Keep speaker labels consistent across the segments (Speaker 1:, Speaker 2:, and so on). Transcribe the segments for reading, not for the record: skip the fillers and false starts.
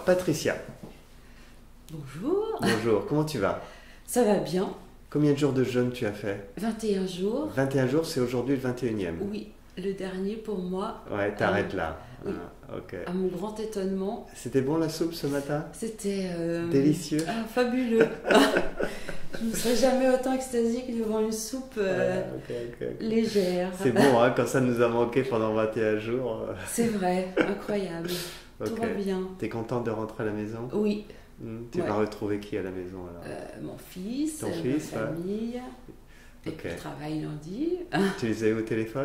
Speaker 1: Alors, Patricia,
Speaker 2: Bonjour,
Speaker 1: bonjour, comment tu vas?
Speaker 2: ça va bien.
Speaker 1: Combien de jours de jeûne tu as fait?
Speaker 2: 21 jours.
Speaker 1: 21 jours, c'est aujourd'hui le 21e.
Speaker 2: Oui, le dernier pour moi.
Speaker 1: Ouais, t'arrêtes là.
Speaker 2: oui.
Speaker 1: Ah, ok.
Speaker 2: À mon grand étonnement,
Speaker 1: C'était bon la soupe ce matin?
Speaker 2: c'était
Speaker 1: Délicieux.
Speaker 2: fabuleux. Je ne serais jamais autant extasique devant une soupe
Speaker 1: Ok, ok.
Speaker 2: légère.
Speaker 1: C'est bon, hein, quand ça nous a manqué pendant 21 jours.
Speaker 2: C'est vrai, incroyable. Tout
Speaker 1: Ok.
Speaker 2: va bien.
Speaker 1: T'es contente de rentrer à la maison?
Speaker 2: Oui,
Speaker 1: Tu
Speaker 2: Ouais.
Speaker 1: vas retrouver qui à la maison alors?
Speaker 2: mon fils,
Speaker 1: Ton
Speaker 2: ma
Speaker 1: fils, ouais.
Speaker 2: famille, et
Speaker 1: Ok.
Speaker 2: puis je travaille lundi.
Speaker 1: Tu les as eu au téléphone?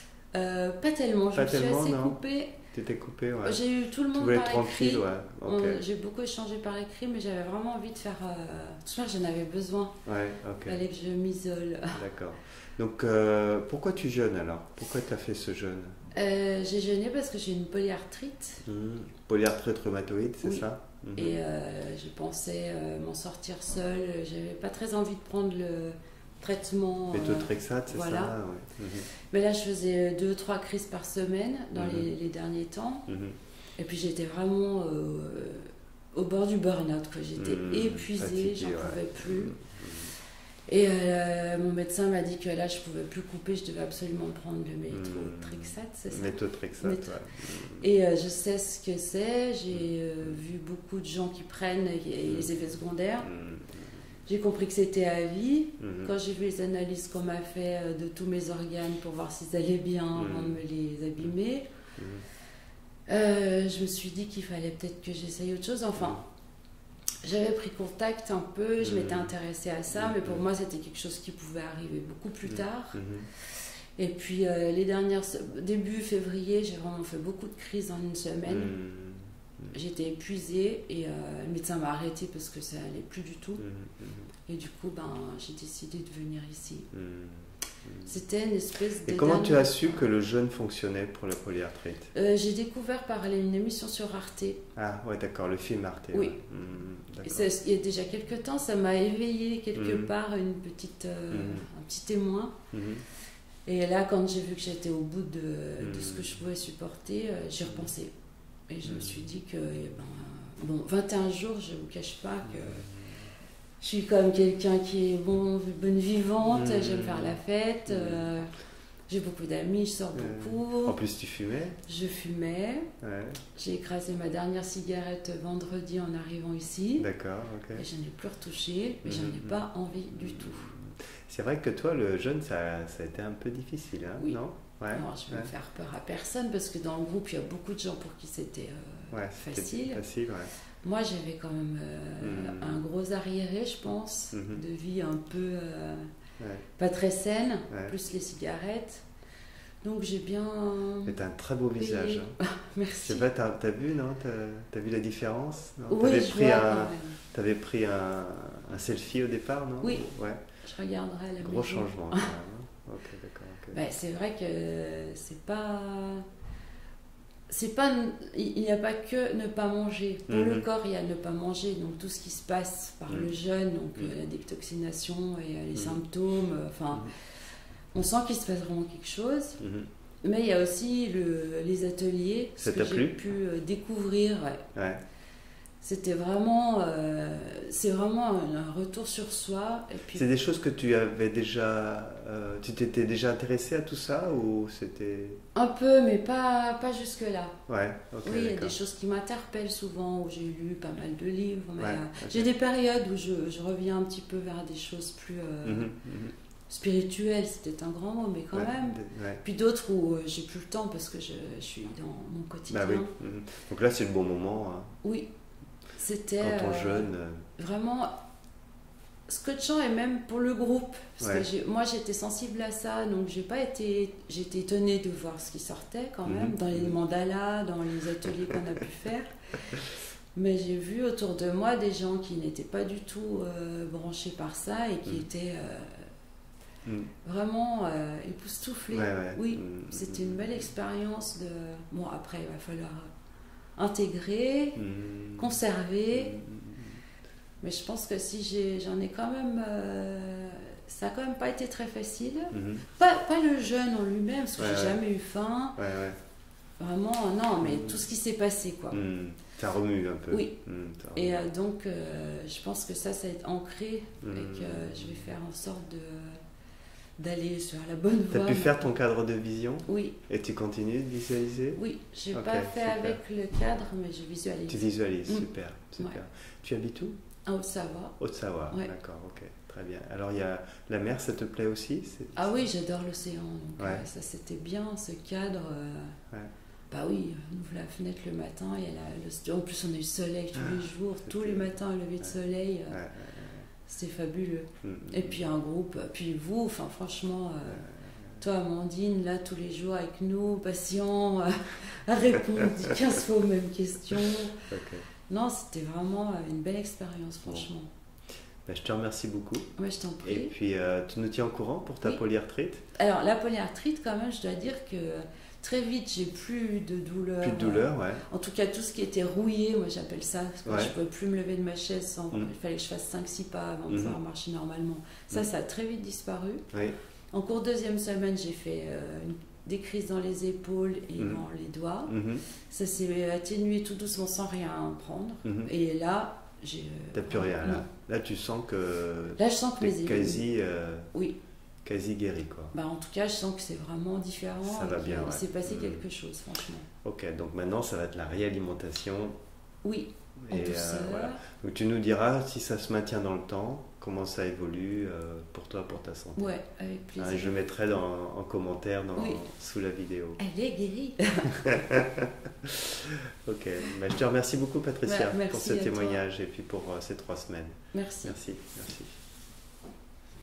Speaker 2: Pas tellement, je
Speaker 1: Pas
Speaker 2: me suis
Speaker 1: tellement,
Speaker 2: assez
Speaker 1: non.
Speaker 2: coupée.
Speaker 1: Tu t'es coupé, ouais.
Speaker 2: J'ai eu tout le
Speaker 1: Tu
Speaker 2: monde
Speaker 1: voulais
Speaker 2: par
Speaker 1: être tranquille,
Speaker 2: écrit.
Speaker 1: ouais. Ok.
Speaker 2: J'ai beaucoup échangé par écrit, mais j'avais vraiment envie de faire. Ce soir, j'en avais besoin.
Speaker 1: Ouais, ok.
Speaker 2: Il fallait que je m'isole.
Speaker 1: D'accord. Donc, pourquoi tu jeûnes alors? Pourquoi tu as fait ce jeûne?
Speaker 2: J'ai jeûné parce que j'ai une polyarthrite
Speaker 1: Polyarthrite rhumatoïde, c'est
Speaker 2: Oui.
Speaker 1: ça? Mhm.
Speaker 2: et je pensais m'en sortir seule. J'avais pas très envie de prendre le traitement.
Speaker 1: Méthotrexate, c'est
Speaker 2: voilà.
Speaker 1: ça? Ouais.
Speaker 2: Mais là, je faisais 2-3 crises par semaine dans
Speaker 1: Mhm.
Speaker 2: les derniers temps.
Speaker 1: Mhm.
Speaker 2: Et puis j'étais vraiment au bord du burn-out, quoi. J'étais épuisée,
Speaker 1: Fatiguée,
Speaker 2: j'en
Speaker 1: ouais.
Speaker 2: pouvais plus.
Speaker 1: Mhm.
Speaker 2: Et mon médecin m'a dit que là, je pouvais plus couper, je devais absolument prendre le méthotrexate, c'est ça?
Speaker 1: Méthotrexate,
Speaker 2: Métho-
Speaker 1: ouais.
Speaker 2: Et je sais ce que c'est, j'ai vu beaucoup de gens qui prennent et les effets secondaires.
Speaker 1: Mhm.
Speaker 2: J'ai compris que c'était à vie.
Speaker 1: Mhm.
Speaker 2: Quand j'ai vu les analyses qu'on m'a fait de tous mes organes pour voir s'ils allaient bien avant de me les abîmer,
Speaker 1: Mhm.
Speaker 2: je me suis dit qu'il fallait peut-être que j'essaye autre chose. Enfin, j'avais pris contact un peu, je m'étais intéressée à ça, mais pour moi c'était quelque chose qui pouvait arriver beaucoup plus tard.
Speaker 1: Mhm.
Speaker 2: Et puis début février, j'ai vraiment fait beaucoup de crises en une semaine.
Speaker 1: Mhm.
Speaker 2: J'étais épuisée et le médecin m'a arrêtée parce que ça allait plus du tout.
Speaker 1: Mhm.
Speaker 2: Et du coup, j'ai décidé de venir ici.
Speaker 1: Mhm.
Speaker 2: C'était une espèce de...
Speaker 1: Et comment tu as su que le jeûne fonctionnait pour la polyarthrite?
Speaker 2: J'ai découvert par une émission sur Arte.
Speaker 1: Ah, ouais, d'accord, le film Arte.
Speaker 2: Oui.
Speaker 1: Ouais. Mhm.
Speaker 2: Et
Speaker 1: D'accord.
Speaker 2: il y a déjà quelques temps, ça m'a éveillé quelque
Speaker 1: Mhm.
Speaker 2: part une petite, un petit témoin.
Speaker 1: Mhm.
Speaker 2: Et là, quand j'ai vu que j'étais au bout de ce que je pouvais supporter, j'y repensé. Et je me suis dit que, 21 jours, je ne vous cache pas que je suis comme quelqu'un qui est bonne vivante, j'aime faire la fête, j'ai beaucoup d'amis, je sors beaucoup.
Speaker 1: En plus, tu fumais?
Speaker 2: Je fumais,
Speaker 1: Ouais.
Speaker 2: j'ai écrasé ma dernière cigarette vendredi en arrivant ici.
Speaker 1: D'accord, ok.
Speaker 2: Et je n'ai plus retouché, mais j'en ai pas envie du tout.
Speaker 1: C'est vrai que toi, le jeûne, ça a été un peu difficile, hein,
Speaker 2: Oui.
Speaker 1: non? Ouais.
Speaker 2: Alors, je vais
Speaker 1: Ouais.
Speaker 2: me faire peur à personne parce que dans le groupe, il y a beaucoup de gens pour qui c'était
Speaker 1: Ouais, c'était
Speaker 2: facile.
Speaker 1: facile, ouais.
Speaker 2: Moi, j'avais quand même un gros arriéré, je pense, de vie un peu
Speaker 1: Ouais.
Speaker 2: pas très saine,
Speaker 1: Ouais.
Speaker 2: plus les cigarettes. Donc, j'ai bien.
Speaker 1: Mais t'as un très beau
Speaker 2: payé.
Speaker 1: visage. Hein. Je
Speaker 2: Merci.
Speaker 1: sais pas, t'as vu, non? T'as vu la différence? Non?
Speaker 2: Oui, je vois quand même.
Speaker 1: T'avais pris un selfie au départ, non?
Speaker 2: Oui.
Speaker 1: Ouais.
Speaker 2: Je regarderai à la
Speaker 1: Gros
Speaker 2: maison.
Speaker 1: changement, quand même, hein. Ok, d'accord. Ok.
Speaker 2: Ben, c'est vrai que c'est pas il n'y a pas que ne pas manger. Pour le corps, il y a ne pas manger, donc tout ce qui se passe par le jeûne, donc la détoxination et les symptômes, enfin on sent qu'il se passe vraiment quelque chose.
Speaker 1: Mhm.
Speaker 2: Mais il y a aussi les ateliers, ce
Speaker 1: Ça
Speaker 2: que
Speaker 1: t'a
Speaker 2: j'ai
Speaker 1: plu
Speaker 2: pu découvrir. Ouais.
Speaker 1: Ouais.
Speaker 2: C'était vraiment c'est vraiment un retour sur soi et puis
Speaker 1: C'est des choses que tu avais déjà. Tu t'étais déjà intéressé à tout ça ou c'était.
Speaker 2: un peu, mais pas jusque-là.
Speaker 1: Ouais, ok.
Speaker 2: Oui, il y a
Speaker 1: d'accord.
Speaker 2: des choses qui m'interpellent souvent, où j'ai lu pas mal de livres, mais
Speaker 1: Ouais, ok.
Speaker 2: j'ai des périodes où je reviens un petit peu vers des choses plus
Speaker 1: Mhm,
Speaker 2: spirituelles, c'était un grand mot, mais quand
Speaker 1: ouais,
Speaker 2: même.
Speaker 1: ouais.
Speaker 2: Puis d'autres où j'ai plus le temps parce que je suis dans mon quotidien.
Speaker 1: Bah oui. Mhm. Donc là, c'est le bon moment. Hein.
Speaker 2: Oui, c'était
Speaker 1: Quand on jeûne.
Speaker 2: vraiment scotchant et même pour le groupe. Parce
Speaker 1: Ouais.
Speaker 2: que moi j'étais sensible à ça, donc j'étais étonnée de voir ce qui sortait quand même, dans les mandalas, dans les ateliers qu'on a pu faire. Mais j'ai vu autour de moi des gens qui n'étaient pas du tout branchés par ça et qui étaient vraiment époustouflés.
Speaker 1: Ouais, ouais.
Speaker 2: Oui, c'était une belle expérience de... Bon, après, il va falloir intégrer, conserver. Mais je pense que si j'en ai quand même... ça n'a quand même pas été très facile. Pas le jeûne en lui-même, parce que j'ai jamais eu faim.
Speaker 1: Ouais, ouais.
Speaker 2: Vraiment, non, mais tout ce qui s'est passé, quoi.
Speaker 1: Ça remue un peu.
Speaker 2: Oui.
Speaker 1: Ça
Speaker 2: Et
Speaker 1: remue.
Speaker 2: donc, je pense que ça va être ancré et que je vais faire en sorte d'aller sur la bonne
Speaker 1: Tu as
Speaker 2: voie.
Speaker 1: pu faire ton cadre de vision
Speaker 2: Oui,
Speaker 1: et tu continues de visualiser?
Speaker 2: oui. J'ai
Speaker 1: Ok,
Speaker 2: pas fait
Speaker 1: super.
Speaker 2: avec le cadre, mais je visualise.
Speaker 1: Tu visualises,
Speaker 2: Mm.
Speaker 1: super, super.
Speaker 2: Ouais.
Speaker 1: Tu habites où?
Speaker 2: En Haute-Savoie.
Speaker 1: Haute-Savoie,
Speaker 2: Ouais.
Speaker 1: d'accord, ok, très bien. Alors il y a la mer, ça te plaît aussi?
Speaker 2: Ah oui, j'adore l'océan. Donc
Speaker 1: Ouais.
Speaker 2: ça, c'était bien, ce cadre.
Speaker 1: Ouais.
Speaker 2: Bah oui, on ouvre la fenêtre le matin. En plus, on a eu le soleil tous les jours. Tous les matins, un lever de soleil.
Speaker 1: Ouais.
Speaker 2: C'était fabuleux.
Speaker 1: Mm.
Speaker 2: Et puis un groupe. Puis vous, enfin franchement... Toi, Amandine, là, tous les jours avec nous, patient, à répondre 15 fois aux mêmes questions.
Speaker 1: Ok.
Speaker 2: Non, c'était vraiment une belle expérience, franchement.
Speaker 1: Ben, je te remercie beaucoup.
Speaker 2: Ouais, je t'en
Speaker 1: Et
Speaker 2: prie.
Speaker 1: puis, tu nous tiens au courant pour ta
Speaker 2: Oui.
Speaker 1: polyarthrite?
Speaker 2: Alors, la polyarthrite, quand même, je dois dire que très vite, j'ai plus de douleur.
Speaker 1: Plus de douleur, ouais.
Speaker 2: En tout cas, tout ce qui était rouillé, moi j'appelle ça, parce que
Speaker 1: Ouais.
Speaker 2: je ne pouvais plus me lever de ma chaise sans.
Speaker 1: Mm.
Speaker 2: Il fallait que je fasse 5-6 pas avant de
Speaker 1: Mhm.
Speaker 2: pouvoir marcher normalement. Ça,
Speaker 1: Mm.
Speaker 2: ça a très vite disparu.
Speaker 1: Oui.
Speaker 2: En cours de deuxième semaine, j'ai fait des crises dans les épaules et
Speaker 1: Mhm.
Speaker 2: dans les doigts.
Speaker 1: Mhm.
Speaker 2: Ça s'est atténué tout doucement sans rien prendre.
Speaker 1: Mhm.
Speaker 2: Et là, j'ai.
Speaker 1: T'as plus rien
Speaker 2: non.
Speaker 1: là. Là, tu sens que
Speaker 2: Là, je sens que mes
Speaker 1: t'es
Speaker 2: épaules. Oui.
Speaker 1: quasi guéri, quoi.
Speaker 2: Bah, en tout cas, je sens que c'est vraiment différent.
Speaker 1: Ça va
Speaker 2: et
Speaker 1: bien,
Speaker 2: qu'il
Speaker 1: ouais.
Speaker 2: s'est passé
Speaker 1: Mhm.
Speaker 2: quelque chose, franchement.
Speaker 1: Ok, donc maintenant, ça va être la réalimentation.
Speaker 2: Oui, en
Speaker 1: Et
Speaker 2: douceur.
Speaker 1: voilà. Donc, tu nous diras si ça se maintient dans le temps, comment ça évolue pour toi, pour ta santé.
Speaker 2: Ouais, avec plaisir.
Speaker 1: Hein, je le mettrai en commentaire
Speaker 2: Oui.
Speaker 1: sous la vidéo.
Speaker 2: Elle est guérie.
Speaker 1: Ok, bah, je te remercie beaucoup Patricia
Speaker 2: Ouais, merci
Speaker 1: pour ce
Speaker 2: à toi.
Speaker 1: témoignage et puis pour ces 3 semaines.
Speaker 2: Merci.
Speaker 1: Merci, merci.